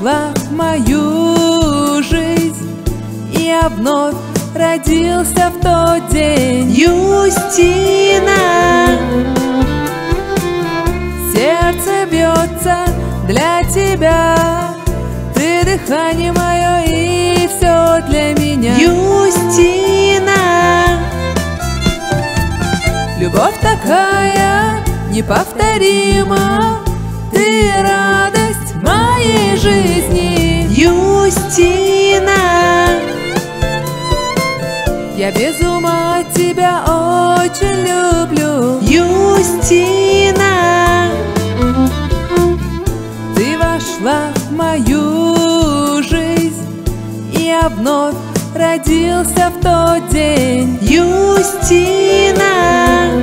вошла в мою жизнь, и я вновь родился в тот день. Юстина, сердце бьется для тебя, ты дыхание мое и все для меня. Юстина, Любовь такая неповторима, ты радость моей жизни. Юстина, Я без ума тебя очень люблю. Юстина, Ты вошла в мою жизнь, и я вновь родился в тот день. Юстина,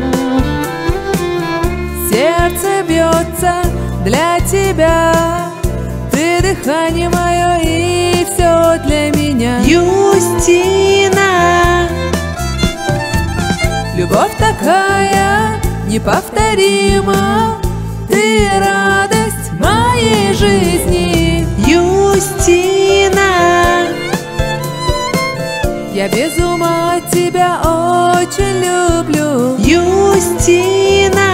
Сердце бьется для тебя, ты дыхание мое и все для меня. Юстина, Любовь такая неповторима, ты радость моей жизни. Юстина, Я без ума тебя очень люблю. Юстина.